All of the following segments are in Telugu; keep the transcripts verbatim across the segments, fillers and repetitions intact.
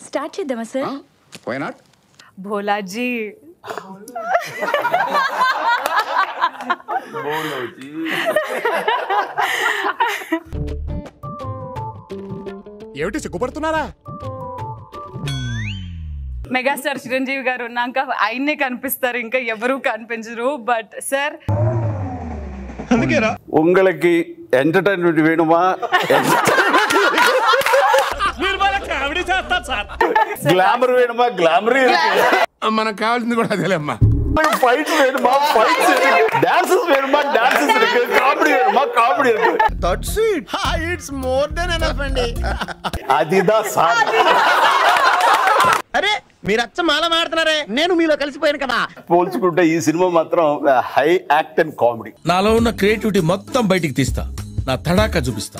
స్టార్ట్ చేద్దామా సార్? Why not? భోలాజీ ఏమిటి సిగ్గుపడుతున్నారా? మెగాస్టార్ చిరంజీవి గారు ఉన్నాక ఆయన్నే కనిపిస్తారు, ఇంకా ఎవరు కనిపించరు. బట్ సార్ உங்களுக்கு ఎంటర్టైన్మెంట్ వేணுమా, గ్లామర్ వేணுమా, గ్లామర్ మనకు కావాల్సింది కూడా అదేలేమ్మా. ఫైట్స్ వేணுమా, ఫైట్స్ డాన్సెస్ వేணுమా, డాన్సెస్ இருக்கு, காமெடி வேணுமா, காமெடி இருக்கு. That's it. It's more than enough అండి. అదిదా సార్. అరే మీరు అచ్చ మాల మాడుతున్నారే, నేను మీలో కలిసిపోయాను కదా. పోల్చుకుంటే ఈ సినిమా మాత్రం హై యాక్ట్ అండ్ కామెడీ. నాలో ఉన్న క్రియేటివిటీ మొత్తం బయటికి తీస్తా, నా తడాకా చూపిస్తా.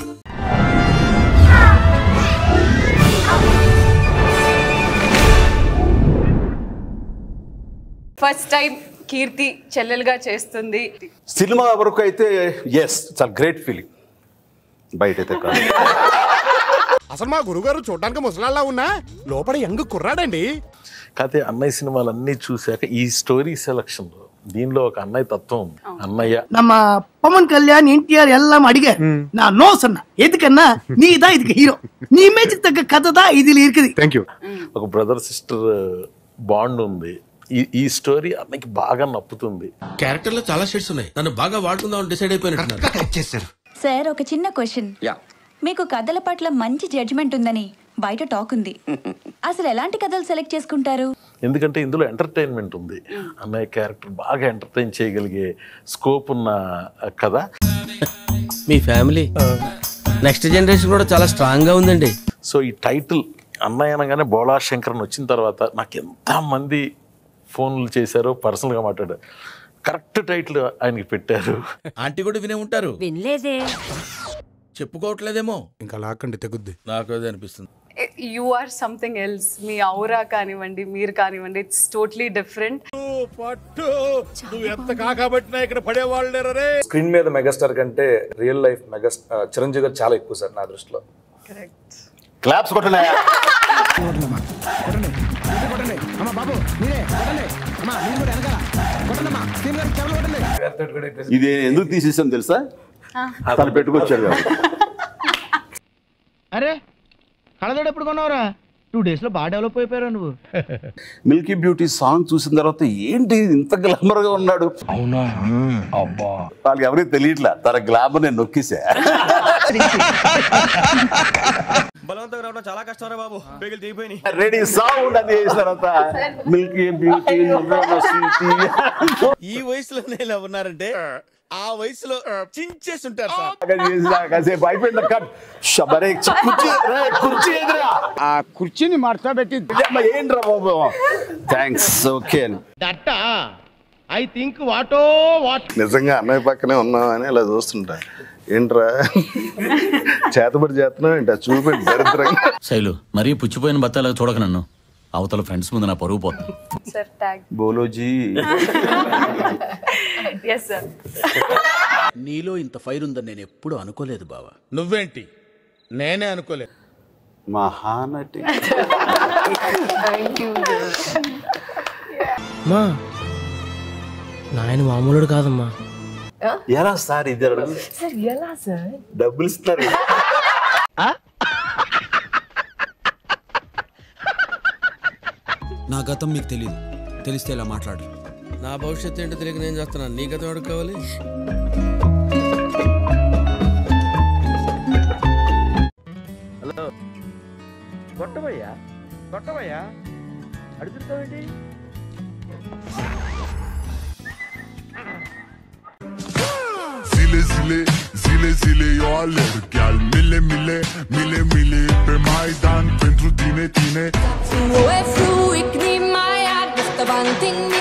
ఫస్ట్ టైం కీర్తి చెల్లెలుగా చేస్తుంది. సినిమా వరకు అయితే ఎస్, చాలా గ్రేట్ ఫీలింగ్. బయట అయితే కాదు. అసలు మా గురుగారు చూడడానికి ముసలాళ్ళ ఉన్నా లోపల యంగ్ కుర్రాడండి. కాకపోతే అన్నయ్య సినిమాలన్నీ చూశాక ఈ స్టోరీ సెలక్షన్ దీనిలో ఒక అన్నయ్య తత్వం. అన్నయ్య நம்ம పవన్ కళ్యాణ్ ఎన్టీఆర్ ఎల్లం అడిగారు, நான் நோ சொன்னேன். எதுக்குன்னா நீ தான் இதுக்கு ஹீரோ, நீ இமேஜ் தக்க கதை தான் இதுல இருக்குது. థాంక్యూ. ఒక బ్రదర్ సిస్టర్ బాండ్ ఉంది. ఈ ఈ స్టోరీ అన్నకి బాగా నప్పుతుంది. క్యారెక్టర్ లో చాలా షేడ్స్ ఉన్నాయి, నన్ను బాగా వాడుకుందాం డిసైడ్ అయిపోయినట్టున్నారు. సార్ ఒక చిన్న క్వశ్చన్. మీకు కథల పట్ల మంచి జడ్జ్మెంట్ ఉందని బయట టాక్ ఉంది. అసలు ఎలాంటి కథలు సెలెక్ట్ చేసుకుంటారు? ఎందుకంటే ఇందులో ఎంటర్టైన్మెంట్ ఉంది. అన్నయ్య క్యారెక్టర్ బాగా ఎంటర్టైన్ చేయగలిగే స్కోప్ ఉన్న కథ. మీ ఫ్యామిలీ నెక్స్ట్ జనరేషన్ కూడా చాలా స్ట్రాంగ్ గా ఉందండి. సో ఈ టైటిల్ అన్నయ్య అనగానే బోళా శంకర్ వచ్చిన తర్వాత నాకు ఎంతమంది ఫోన్లు చేశారో, పర్సనల్గా మాట్లాడారు. కరెక్ట్ టైటిల్ ఆయనకి పెట్టారు. ఆంటీ కూడా వినే ఉంటారు. వినలేదే, చెప్పుకోవట్లేదేమో. ఇంకా లాక్కండి తెగుద్ది. నాకు అదే అనిపిస్తుంది. You are something else. మీ ఔరా కానివ్వండి, మీరు కానివ్వండి, ఇట్స్ టోటలీ డిఫరెంట్. పట్టు నువ్వు ఎంత కాకబట్టినా ఇక్కడ పడేవాళ్ళు లేరే. స్క్రీన్ మీద మెగాస్టార్ కంటే రియల్ లైఫ్ మెగా చిరంజీవి గారు చాలా ఎక్కువ సార్ నా దృష్టిలో. కరెక్ట్. క్లాప్స్ కొట్టండి. ఇది ఎందుకు తీసేసాం తెలుసా? తను పెట్టుకొచ్చాడు కదా. అరే కళ్ళదోడు ఎప్పుడు కొన్నావురా? టూ డేస్ లో బాగా డెవలప్ అయిపోయారా నువ్వు. మిల్కీ బ్యూటీ సాంగ్ చూసిన తర్వాత ఏంటి ఇంత గ్లామర్ గా ఉన్నాడు. అవునా? అబ్బా, వాళ్ళకి ఎవరికి తెలియట్లే తన గ్లామర్ నేను నొక్కిసా. బలవంతంగా రావడం చాలా కష్టం రా బాబు, పేగులు దిగిపోయినాయి. రెడీ సౌండ్ అది చేసిన తర్వాత మిల్కీ బ్యూటీ ఈ వయసులోనే ఇలా ఉన్నారంటే ఆ వయసులో చించేసి ఉంటారు సార్. కాసేపు అయిపోయింది. ఆ కుర్చీని మార్చా పెట్టి ఏంట్రా బాబు. Thanks. Okay. I think what what. నిజంగా అన్నయ్య పక్కనే ఉన్నాం అని ఇలా చూస్తుంటా. ఏంట్రా చేతబడి చేస్తున్నావు ఏంటి? చూపెట్టి దరిద్రంగా. శైలు మరీ పుచ్చిపోయిన బత్తాలకు చూడక నన్ను, అవతల ఫ్రెండ్స్ ముందు నా పరుగు పోతుంది. Sir tag. బోలోజీ. Yes sir. నీలో ఇంత ఫైర్ ఉందని నేను ఎప్పుడు అనుకోలేదు బావా. నువ్వేంటి? నేనే అనుకోలేదు. మహానటి. మా నాయన మామూలుడు కాదమ్మా. ఎలా సార్ ఇది? సార్ ఎలా సార్? డబ్బులు ఇస్తారు. నా గతం మీకు తెలియదు, తెలిస్తే ఇలా మాట్లాడు. నా భవిష్యత్తు ఏంటో తెలియక నేను చేస్తున్నాను, నీ గతం ఎవరికి కావాలి? హలో కొట్టబయ్యా, కొట్టబయ్యా అడుగుతావేంటి? Zile zile, zile zile eu alerg, iar mile mile, mile mile pe Maidan pentru tine, tine. Flu e flu, ik neem mij uit, dus de band ding.